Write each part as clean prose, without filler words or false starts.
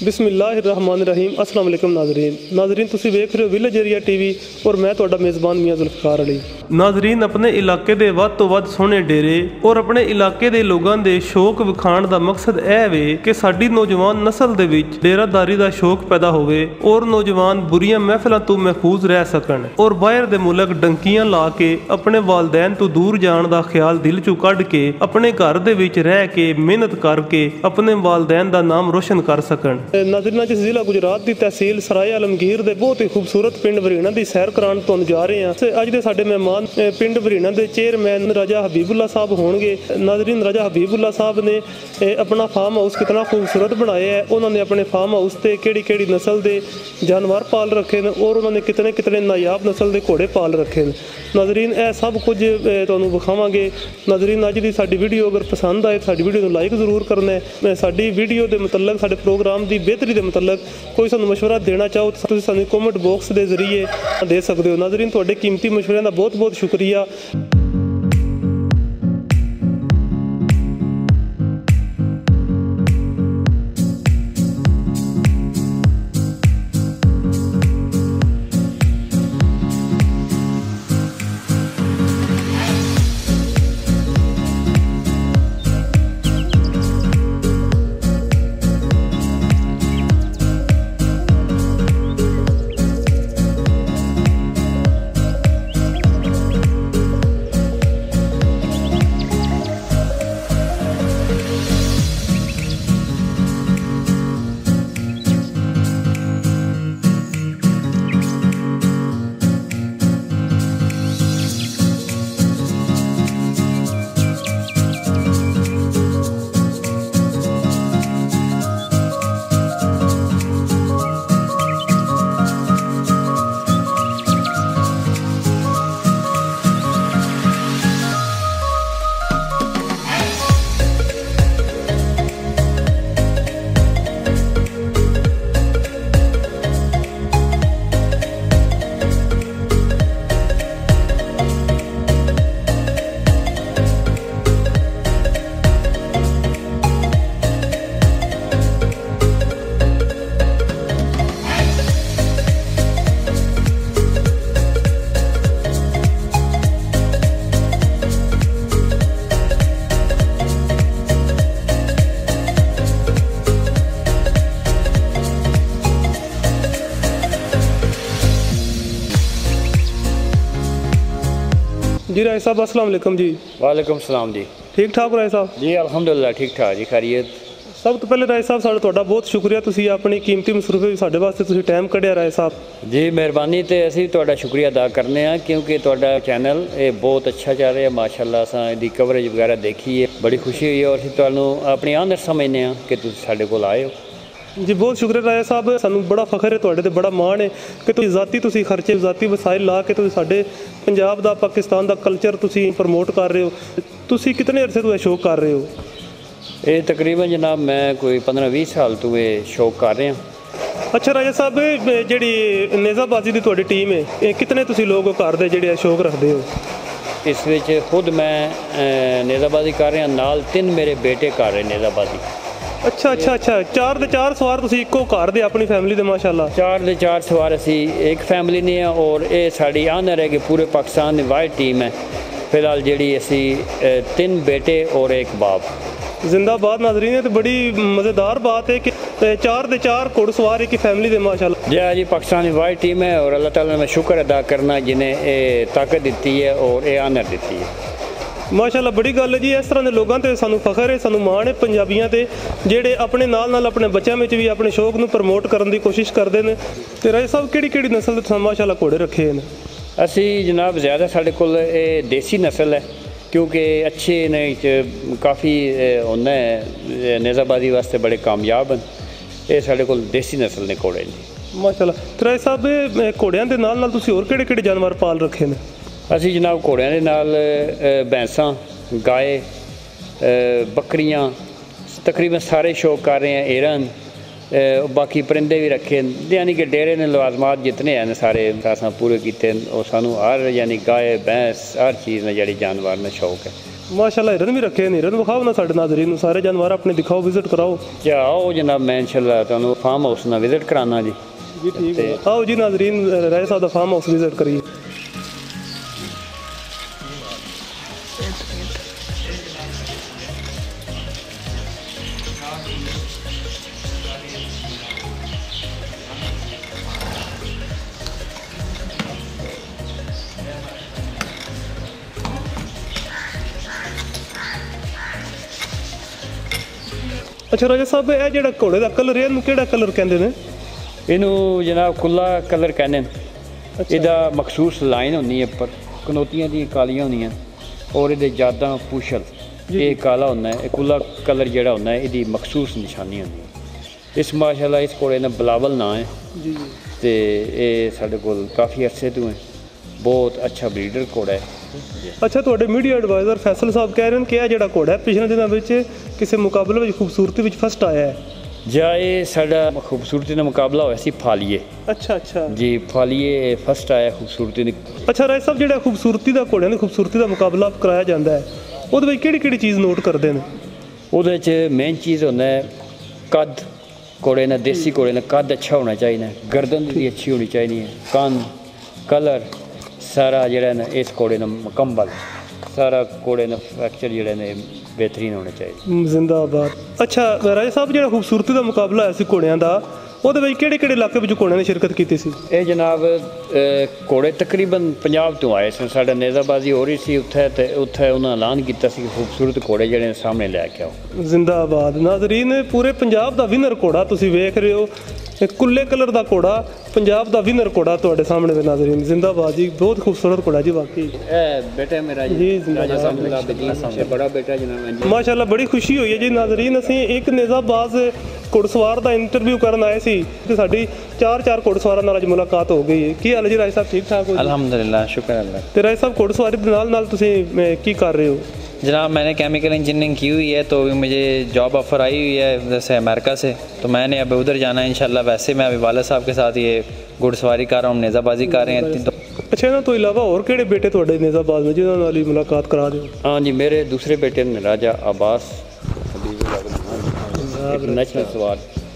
बिस्मिल्लाहिर्रहमानिर्रहीम अस्सलाम वालेकुम नाजरीन तुसी वेख रहे हो विलेज एरिया टीवी और मैं तुहाडा मेज़बान मियां जुल्फिकार अली। नाजरीन अपने इलाके दे वध तो वध सोहने डेरे और अपने इलाके दे लोगां दे शौक विखाण दा मकसद यह वे कि साडी नौजवान नस्ल दे विच डेरादारी दा शौक पैदा होवे और नौजवान बुरियां महफिलां तो महफूज रह सकन और बाहर दे मुल्क डंकियां ला के अपने वालदैन तो दूर जाण दा ख्याल दिल चों कढ के अपने घर दे विच रह के मेहनत करके अपने वालदैन दा नाम रोशन कर सकन। नाज़रीन जिस जिला गुजरात की तहसील सराय आलमगीर के बहुत ही खूबसूरत पिंड वरीणा की सैर कराने तुहानूं जा रहे हैं। अज के साडे मेहमान पिंड वरीणा के चेयरमैन राजा हबीब उल्ला साहब होंगे। नाज़रीन राजा हबीब उल्ला साहब ने अपना फार्म हाउस कितना खूबसूरत बनाया है। उन्होंने अपने फार्म हाउस से किहड़ी नस्ल के जानवर पाल रखे हैं और उन्होंने कितने कितने नायाब नस्ल के घोड़े पाल रखे हैं। नाज़रीन यह सब कुछ तुहानूं विखावांगे। नाज़रीन अज की साडी वीडियो अगर पसंद आए साडी वीडियो को लाइक जरूर करना है। साडी वीडियो के मतलब साडे प्रोग्राम की बेहतरी के मतलब कोई सानूं मशवरा देना चाहो तो तुसीं सानूं कमेंट बॉक्स के जरिए दे सकते हो। नाज़रीन तुहाडे कीमती मशवरे का बहुत बहुत शुक्रिया। जी राय साहब अस्सलाम वालेकुम जी। वालेकुम सलाम जी। ठीक ठाक राय साहब जी अल्हम्दुलिल्लाह ठीक ठाक जी खैरियत। सब तो पहले राय साहब साढ़ा तुहाडा बहुत शुक्रिया तुसीं अपनी कीमती मसरूफे साडे वास्ते तुसीं टाइम कढ़िया राय साहब जी। मेहरबानी तो असीं तुहाडा शुक्रिया अदा करने क्योंकि तुहाडा चैनल ये बहुत अच्छा चल रहा है माशाअल्लाह। असां इहदी कवरेज वगैरह देखी है बड़ी खुशी हुई है और असीं तुहानूं अपनी आनर समझने कि तुसीं साडे कोल आए हो जी। बहुत शुक्रिया राय साहब सानूं बड़ा फखर है तुहाडे ते बड़ा माण है कि तुसीं ज़ाती तुसीं खर्चे ज़ाती वसाइल ला के तुसीं साडे पंजाब दा पाकिस्तान दा कल्चर तुसीं प्रमोट कर रहे हो। तुसीं कितने अरसे तो शौक कर रहे हो? ये तकरीबन जनाब मैं कोई 15-20 साल तो ये शौक कर रहे हैं। अच्छा राजा साहब जी नेज़ाबाजी की तुहाडी टीम है कितने तुसीं लोग घर दे जिहड़े शौक रखते हो? इस विच खुद मैं नेज़ाबाजी कर रहा नाल 3 मेरे बेटे कर रहे नेज़ाबाजी। अच्छा अच्छा अच्छा 4 दे 4 सवार तुसीं इक्को घर दे अपनी फैमिली दे माशाअल्लाह 4 दे 4 सवार असी एक फैमिली ने और ये साड़ी आनर है कि पूरे पाकिस्तान की वाइड टीम है फिलहाल जी असी 3 बेटे और 1 बाप। जिंदाबाद नाजरीन है तो बड़ी मज़ेदार बात है कि 4 दे 4 घुड़सवार एक फैमिली दे माशाअल्लाह। जी हाँ जी पाकिस्तान की वाइड टीम है और अल्लाह ताला ने शुक्र अदा करना जिन्हें ये ताकत दी है और ये आनर दी है माशाअल्लाह। बड़ी गल है जी इस तरह के लोगों से सानू फखर है सानू माण है पंजाबियों से जेडे अपने नाल अपने बच्चों में भी अपने शौक को प्रमोट करने की कोशिश करते हैं। तो राय साहब किहड़ी नस्ल के माशाअल्लाह घोड़े रखे हैं? असी जनाब ज़्यादा साढ़े कोल देसी नस्ल है क्योंकि अच्छे इन्हें काफ़ी होना है नेज़ाबाजी वास्ते बड़े कामयाब हैं। ये साढ़े कोल देसी नस्ल ने घोड़े ने माशाअल्लाह। तो राय साहब घोड़ियां दे नाल तुसीं होर किहड़े जानवर पाल रखे हैं? असी जनाब घोड़ियां दे नाल भैंसां गाय बकरियां तकरीबन सारे शौक कर रहे हैं। हिरन बाकी परिंदे भी रखे यानी कि डेरे ने लवाजमात जितने हैं सारे असां पूरे किए और सानू हर यानी गाय भैंस हर चीज़ ने जी जानवर ने शौक है। माशाल्लाह हिरन भी रखे ने, हिरन विखाओ ना साढ़े नाज़रीन, सारे जानवर अपने दिखाओ, विजिट कराओ। आओ जनाब, मैं इंशाल्लाह तुहानू फार्म हाउस ना विजिट कराना जी। जी ठीक है, आओ जी नाज़रीन, राय साहब दा फार्म हाउस विजिट करिए। अच्छा राजा साहब, यह जो घोड़े का कलर है, किहड़ा कलर कहते हैं? इनू जनाब कुल्ला कलर कहने। इसका मखसूस लाइन होनी है पर, कनौतियाँ दी कालियां होनियां और ये जादा पूछल ये काला होना है। कुल्ला कलर जोड़ा होना है, इसकी मखसूस निशानी होनी है। इस माशाल्लाह इस घोड़े ने बिलावल ना है तो ये साढ़े कोल काफ़ी अरसे तो है, बहुत अच्छा ब्रीडर घोड़ा है। अच्छा, थोड़े मीडिया एडवाइज़र फैसल साहब कह रहे हैं कि यह जो घोड़ा है पिछले दिनों में किसी मुकाबले में खूबसूरती में फर्स्ट आया है। जा ये साड़ा खूबसूरती का मुकाबला होया सी फालिए। अच्छा अच्छा जी, फालिए फर्स्ट आया खूबसूरती दी। अच्छा राय साहब, जो खूबसूरती का घोड़े की खूबसूरती का मुकाबला कराया जाता है, वो किहड़ी चीज़ नोट करते हैं? वो मेन चीज़ होंदा है कद। घोड़े ने देसी घोड़े ने कद अच्छा होना चाहिए, गर्दन भी अच्छी होनी चाहिए, कान कलर सारा जोड़ा ना इस घोड़े ने मुकम्मल, सारा घोड़े ने फ्रैक्चर जोड़े ने बेहतरीन होने चाहिए। जिंदाबाद। अच्छा राजा साहब, जो खूबसूरती का मुकाबला है घोड़िया का, वो किहड़े इलाके में घोड़िया ने शिरकत की सी? ये जनाब घोड़े तकरीबन पंजाब तो आए सन, साढ़े नेज़ाबाजी हो रही सी उत्थे, ते उत्थे उन्होंने ऐलान किया सी खूबसूरत घोड़े जिहड़े सामने लैके आओ। जिंदाबाद। नाज़रीन, पूरे पंजाब का विनर घोड़ा तुसीं वेख रहे हो, कुल्ले कलर का घोड़ा, पंजाब का विनर घोड़ा तुहाडे सामने में। नाज़रीन जिंदाबाद जी, बहुत खूबसूरत घोड़ा जी वाकई। बेटा मेरा जी राजा साहब बड़ा बेटा जनाब, माशाल्लाह बड़ी खुशी हुई है जी। नाज़रीन, असीं एक नेज़ाबाज घुड़सवार का इंटरव्यू करन आए सी ते साडी चार घुड़सवारां नाल अज मुलाकात हो गई है। की हाल जी राय साहब, ठीक ठाक हो? अल्हम्दुलिल्लाह, शुक्र अल्लाह। ते राय साहब, घुड़सवारी दे नाल तुसीं की कर रहे हो? जनाब मैंने केमिकल इंजीनियरिंग की हुई है, तो मुझे जॉब ऑफ़र आई हुई है जैसे अमेरिका से, तो मैंने अब उधर जाना है इंशाल्लाह। वैसे मैं अभी वाले साहब के साथ ये घुड़सवारी कर रहा हूँ, नेज़ाबाजी कर रहे हैं। तो अच्छा, ना तो अलावा और केड़े बेटे थोड़े नेज़ाबाज में जिन्होंने वाली मुलाकात करा दो? हाँ जी, मेरे दूसरे बेटे ने राजा अब्बास, इंटरनेशनल सवार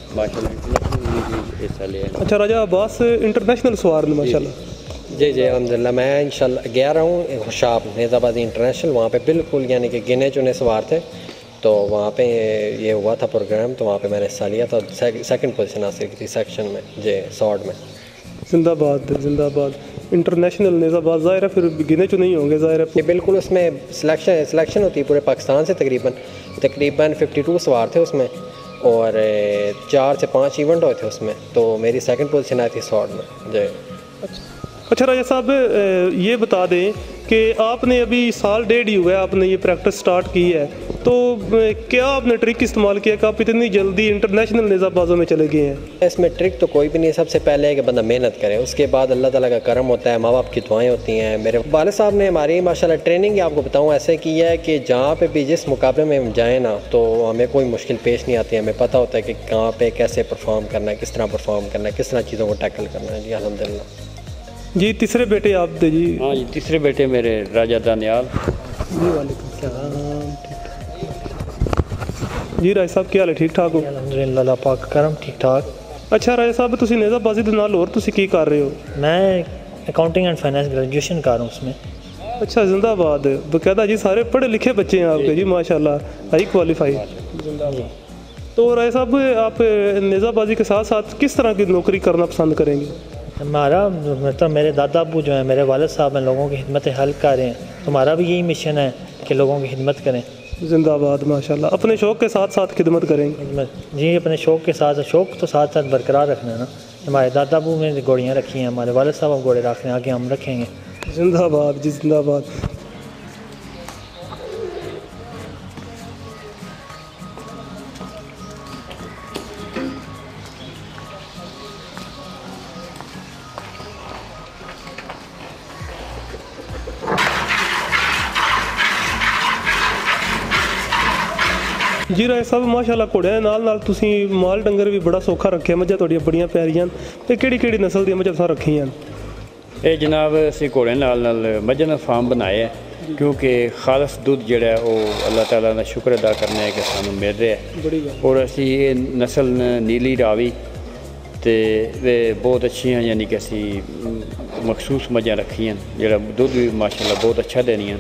माशाल्लाह। अच्छा, राजा अब्बास इंटरनेशनल सवार माशाल्लाह। जी जी अल्हम्दुलिल्लाह, मैं इंशाल्लाह गया रहा हूँ खुशाब नेज़ाबादी इंटरनेशनल, वहाँ पे बिल्कुल यानी कि गिने चुने सवार थे, तो वहाँ पे ये हुआ था प्रोग्राम, तो वहाँ पे मैंने हिस्सा लिया था, सेकंड पोजीशन हासिल की थी सेक्शन में जी, सॉर्ड में। जिंदाबाद जिंदाबाद। इंटरनेशनल नेज़ाबाज ज़ाहिर है फिर गिने चुने ही होंगे, ज़ाहिर है। ये बिल्कुल उसमें सिलेक्शन होती है पूरे पाकिस्तान से, तकरीबन 52 सवार थे उसमें, और 4 से 5 इवेंट हुए थे उसमें, तो मेरी सेकंड पोजीशन आई थी सॉर्ड में जी। अच्छा राजा साहब, ये बता दें कि आपने अभी साल डेढ़ ही हुआ है आपने ये प्रैक्टिस स्टार्ट की है, तो क्या आपने ट्रिक इस्तेमाल किया कि आप इतनी जल्दी इंटरनेशनल नेज़ाबाजों में चले गए हैं? इसमें ट्रिक तो कोई भी नहीं है, सबसे पहले है कि बंदा मेहनत करे, उसके बाद अल्लाह ताला का करम होता है, माँ बाप की दुआएं होती हैं। मेरे वाले साहब ने हमारी माशाल्लाह ट्रेनिंग आपको बताऊँ ऐसे की है कि जहाँ पे भी जिस मुकाबले में हम जाएँ ना, तो हमें कोई मुश्किल पेश नहीं आती है, हमें पता होता है कि कहाँ पे कैसे परफॉर्म करना है, किस तरह परफॉर्म करना है, किस तरह चीज़ों को टैकल करना है। जी अल्हम्दुलिल्लाह। जी तीसरे बेटे आप थे जी? हाँ जी, तीसरे बेटे मेरे राजा दानियाल जी। वालेकुम सलाम। जी राय साहब, क्या हाल है, ठीक ठाक हो? अल्हम्दुलिल्लाह, अल्लाह पाक करम, ठीक ठाक। अच्छा राय साहब, तुसीं नेज़ाबाजी दे नाल होर तुसीं की कर रहे हो? मैं अकाउंटिंग एंड फाइनेंस ग्रेजुएशन कर रहा हूँ उसमें। अच्छा, जिंदाबाद। बकायदा जी, सारे पढ़े लिखे बच्चे हैं आपके जी माशाल्लाह, हाई क्वालिफाइड। तो राय साहब, आप नेज़ाबाजी के साथ साथ किस तरह की नौकरी करना पसंद करेंगे? हमारा मतलब मेरे दादा अबू जो हैं, मेरे वालिद साहब हैं, लोगों की खिदमत हेल्प कर रहे हैं, तो हमारा भी यही मिशन है कि लोगों की खिदमत करें। जिंदाबाद माशाल्लाह। अपने शौक़ के साथ साथ खिदमत करेंगे जी, अपने शौक़ के साथ, शौक़ तो साथ साथ बरकरार रखना है ना। हमारे दादा अबू ने घोड़ियाँ रखी हैं, हमारे वालिद साहब घोड़े रख रहे हैं, आगे हम रखेंगे। जिंदाबाद जी, जिंदाबाद। जी राय साहब, माशाल्लाह घोड़ियां नाल नाल तुसीं माल डंगर भी बड़ा सौखा रखे, मझां तुहाडियां बड़ियां प्यारियां, ते केड़ी नस्ल दी मझां तुसां रखियां? ये जनाब असीं घोड़े नाल मझां दा फार्म बनाया है, क्योंकि खालस दुध जड़ा वो अल्लाह ताला का शुक्र अदा करने है कि सानू मिल रहा है। और असी ये नस्ल नीली रावी तो वे बहुत अच्छी यानी कि असी मखसूस मझां रखियां जड़ा दुध भी माशाल्लाह बहुत अच्छा देनियां।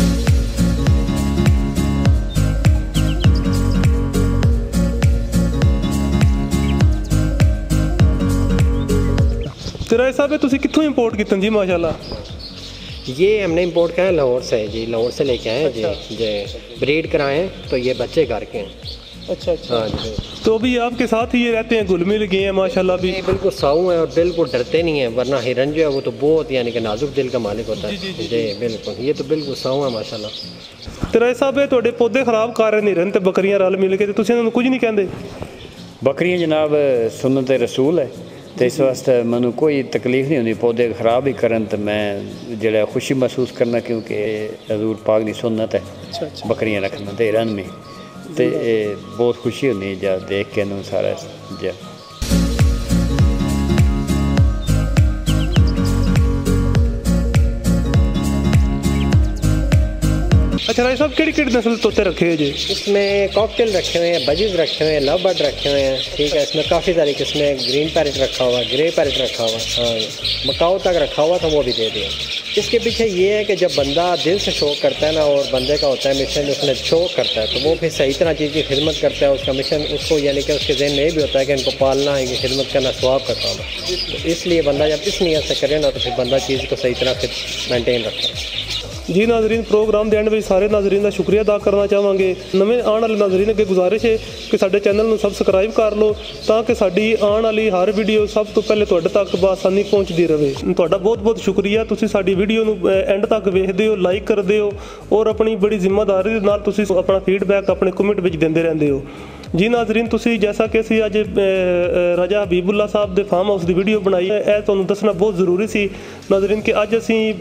तेरा साहब है तुसी कित्थों इंपोर्ट कितन जी माशाल्लाह? ये हमने इंपोर्ट किया है लाहौर से जी, लाहौर से लेके आए हैं जी। जी ब्रीड कराए हैं तो ये बच्चे घर के हैं। अच्छा अच्छा। हाँ जी। तो अभी आपके साथ ही ये रहते हैं, घुल मिल गए हैं माशाल्लाह भी? बिल्कुल साऊ हैं और बिल्कुल डरते नहीं हैं, वरना हिरन जो है वो तो बहुत यानी कि नाजुक दिल का मालिक होता है। जी बिल्कुल, ये तो बिल्कुल साऊ है माशाल्लाह। तेरा साहब है तुहाडे पौधे खराब कर रहे हिरन ते बकरियां रल मिल के, तुसीं उन्हां नूं कुछ नहीं कहंदे? बकरियां जनाब सुन्नत रसूल है तो इस वास्ते मैनू कोई तकलीफ नहीं होती पौधे खराब ही करन तो मैं जड़ा खुशी महसूस करना, क्योंकि हजूर पाक की सुन्नत है बकरियां रखना तो हिरन में, तो बहुत खुशी होनी जा देख के सारा जा। अच्छा राय साहब केड़ी केड़ी नस्ल तोते रखे हुए जी? इसमें कॉकटेल रखे हुए हैं, बजीज रखे हुए हैं, लव बर्ड रखे हुए हैं, ठीक है। इसमें काफ़ी सारी किस्में, ग्रीन पैरेट रखा हुआ, ग्रे पैरेट रखा हुआ, हाँ मकाऊ तक रखा हुआ था वो भी दे दिया। इसके पीछे ये है कि जब बंदा दिल से शौक़ करता है ना और बंदे का होता है मिशन, उसने शौक़ करता है तो वो फिर सही तरह चीज़ की खिदमत करता है। उसका मिशन उसको यानी कि उसके जहन में ये भी होता है कि इनको पालना है, इनकी खिदमत करना सवाब का काम है। तो इसलिए बंदा जब इस नीयत से करे ना तो फिर बंदा चीज़ को सही तरह फिर मेनटेन रखता है। जी नाजरीन, प्रोग्राम के एंड में सारे नाजरीन का शुक्रिया अदा करना चाहांगे। नवे आने वाले नाजरीन अगे गुजारिश है कि साडे चैनल को सबसक्राइब कर लो ताकि साडी आने वाली हर वीडियो सब तो पहले तुहाडे तक बआसानी पहुँचती रहे। तुहाडा बहुत बहुत शुक्रिया, तुसीं साडी वीडियो नूं एंड तक वेखदे हो, लाइक करदे हो और अपनी बड़ी जिम्मेदारी दे नाल तुसीं अपना फीडबैक अपने कमेंट विच दिंदे रहंदे हो। जी नाजरीन, तुसीं जैसा कि असीं अज राजा हबीब उल्ला साहब दे फार्म हाउस की वीडियो बनाई है, यह तुहानूं दसना बहुत जरूरी सी नाजरीन कि अज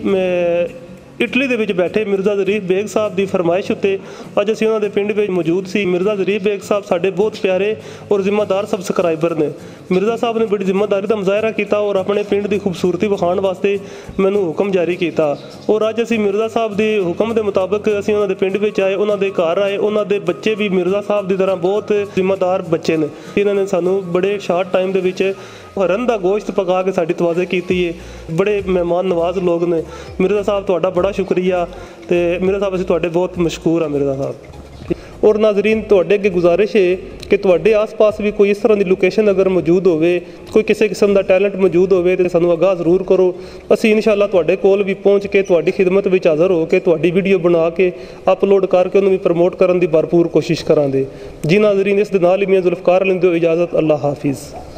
असीं इटली दे विच बैठे मिर्ज़ा ज़रीफ बेग साहब की फरमाइश उत्ते अज असीं उन्हां दे पिंड विच मौजूद सी। मिर्ज़ा ज़रीफ बेग साहब साडे बहुत प्यारे और जिम्मेदार सबसक्राइबर ने। मिर्ज़ा साहब ने बड़ी जिम्मेदारी का मुजाहरा किया और अपने पिंड की खूबसूरती विखाण वास्ते मैनूं हुक्म जारी किया और अज असीं मिर्ज़ा साहब के हुक्म के मुताबिक असीं उन्हां दे पिंड विच आए, उन्हां दे घर आए। उन्हां दे बच्चे भी मिर्ज़ा साहब की तरह बहुत जिम्मेदार बच्चे ने। इन्हां ने सानूं बड़े शार्ट टाइम दे विच हरन का गोश्त पका के साड़ी तवाज़े की है। बड़े मेहमान नवाज लोग ने। मिर्ज़ा साहब तुहाडा बड़ा शुक्रिया तो मिर्ज़ा साहब असीं तुहाडे बहुत मशहूर हाँ मिर्ज़ा साहब। और नाजरीन तुहाडे अगे गुजारिश है कि तुहाडे आस पास भी कोई इस तरह की लोकेशन अगर मौजूद होवे, कोई किसी किस्म का टैलेंट मौजूद होवे तो सानूं आगाह जरूर करो। असीं इंशाअल्लाह तुहाडे कोल भी पहुँच के तुहाडी खिदमत विच हाज़र हो के तुहाडी वीडियो बना के अपलोड करके उन्होंने भी प्रमोट करने की भरपूर कोशिश करांगे। जी नाजरीन, इस दे नाल ही मियां जुल्फिकार अली नूं दिओ इजाज़त। अल्लाह हाफिज़।